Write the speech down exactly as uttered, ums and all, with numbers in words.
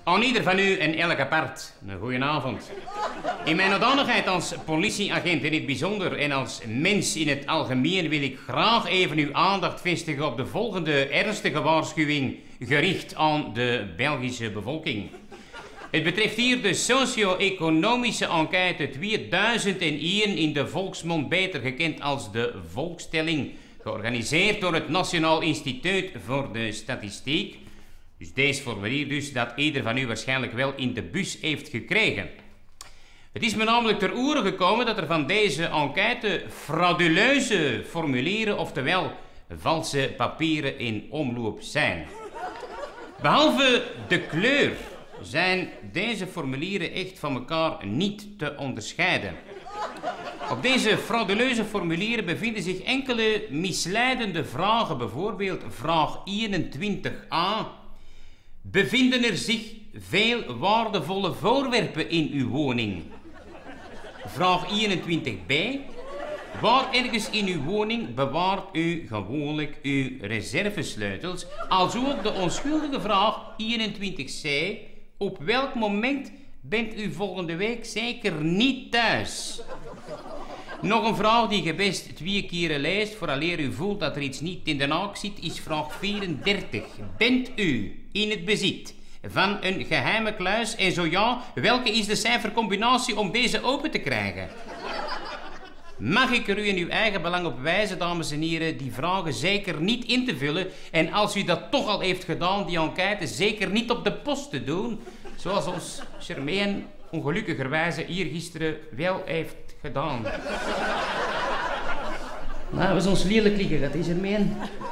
Aan ieder van u en elk apart, een goeie avond. In mijn hoedanigheid als politieagent in het bijzonder en als mens in het algemeen wil ik graag even uw aandacht vestigen op de volgende ernstige waarschuwing gericht aan de Belgische bevolking. Het betreft hier de socio-economische enquête tweeduizend één, in de volksmond beter gekend als de Volkstelling, georganiseerd door het Nationaal Instituut voor de Statistiek. Dus deze formulier dus dat ieder van u waarschijnlijk wel in de bus heeft gekregen. Het is me namelijk ter oren gekomen dat er van deze enquête frauduleuze formulieren, oftewel valse papieren, in omloop zijn. Behalve de kleur zijn deze formulieren echt van elkaar niet te onderscheiden. Op deze frauduleuze formulieren bevinden zich enkele misleidende vragen, bijvoorbeeld vraag eenentwintig a. Bevinden er zich veel waardevolle voorwerpen in uw woning? Vraag eenentwintig b. Waar ergens in uw woning bewaart u gewoonlijk uw reservesleutels? Alsook de onschuldige vraag eenentwintig c. Op welk moment bent u volgende week zeker niet thuis? Nog een vraag die je best twee keren leest vooraleer u voelt dat er iets niet in de haak zit, is vraag vierendertig. Bent u in het bezit van een geheime kluis en zo ja, welke is de cijfercombinatie om deze open te krijgen? Mag ik er u in uw eigen belang op wijzen, dames en heren, die vragen zeker niet in te vullen en als u dat toch al heeft gedaan, die enquête zeker niet op de post te doen, zoals ons Germain ongelukkigerwijze hier gisteren wel heeft gedaan. Nou, we zijn ons lelijk liggen, dat is Germain.